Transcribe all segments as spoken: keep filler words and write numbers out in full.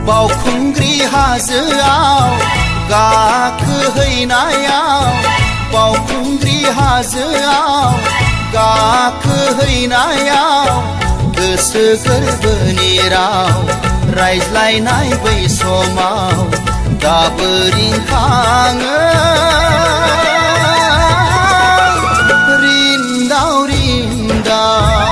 बावखुंग्रि हाजोआव गाखोहैनायाव बावखुंग्रि हाजोआव गाखोहैनायाव गोसो गोरबोनि राव रायज्लायनाय बै समाव दाबो रिंखाङो रिन्दाव रिन्दाव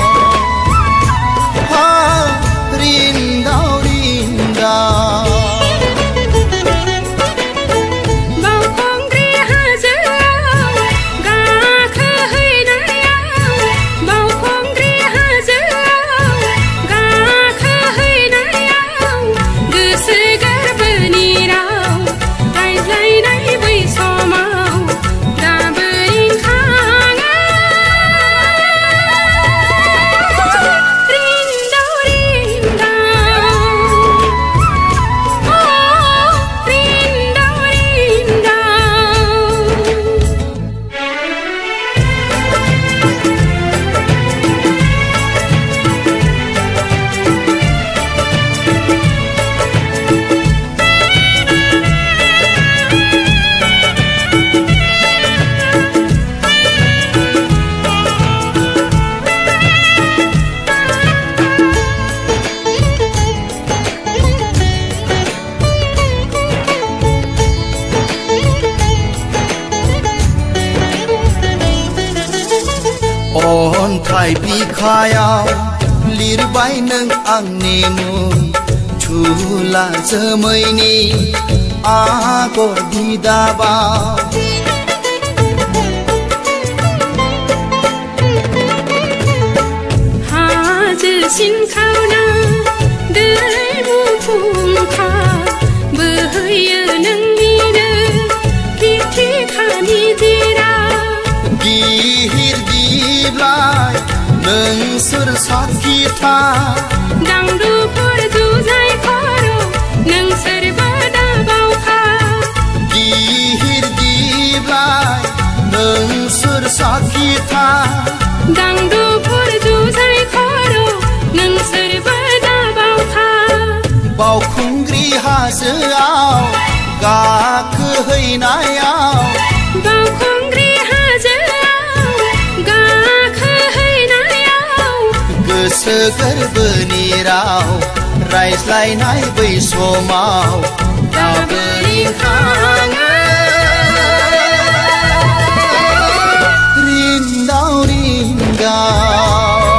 अन्थाइ बिखायाव लिरबाय नों आंनि मुं झुला जोमैनि आगर बिदाबाव हाजो सिनखावना दै मुफुंखा बोहैयो नोंनिनो बिथिखानि दिरा गिहिर गिब्लाय नोंसोर साखिथा दांदुफोर जुजाय खर' नोंसोरबो दाबावखा गिहिर गिब्लाय नोंसोर साखिथा दांदुफोर जुजाय खर' नोंसोरबो दाबावखा बावखुंग्रि हाजोआव गाखोहैनायाव बावखुंग्रि हाजोआव गाखोहैनायाव गोसो गोरबोनि राव रायज्लायनाय बै समाव दाबो रिंखाङो रिन्दाव रिन्दाव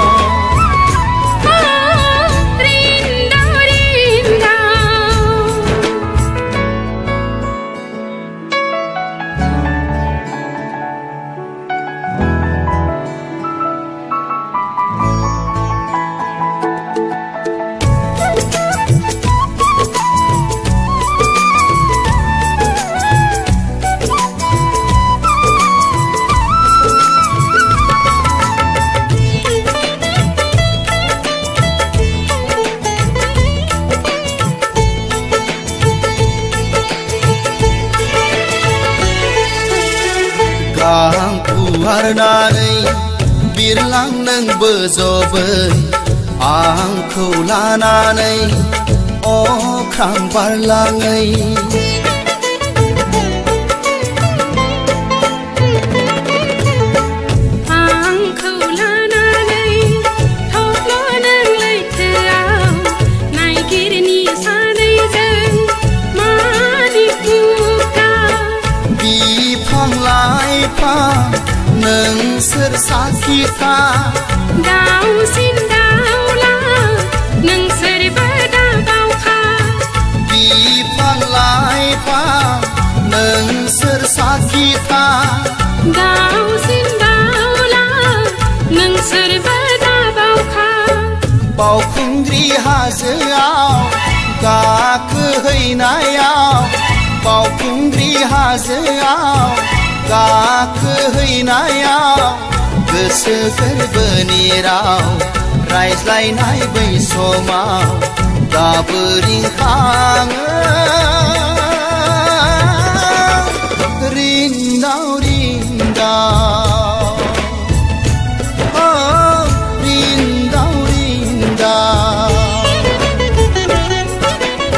गां फुवारनानै बिरलां नों बोजबै आंखौ लानानै अख्रां बारलाङै आंखौ लानानै थब्ल' नों लैथोआव नायगिरनि सानैजों मानिक मुगा बिफां लाइफां नोंसोर साखिथा दाउसिन दाउला नोंसोरबो दाबावखा बिफां लाइफां नोंसोर साखिथा दाउसिन दाउला नोंसोरबो दाबावखा बावखुंग्रि हाजोआव गाखोहैनायाव बावखुंग्रि हाजोआव गाखोहैनायाव गोसो गोरबोनि राव रायज्लायनाय बै समाव दाबो रिंखाङो रिन्दाव रिन्दाव रिन्दाव रिन्दाव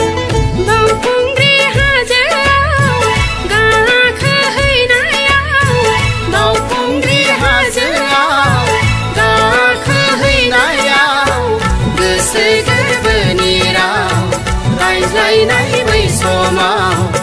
गोसो गोरबोनि राव रायज्लायनाय बै समाव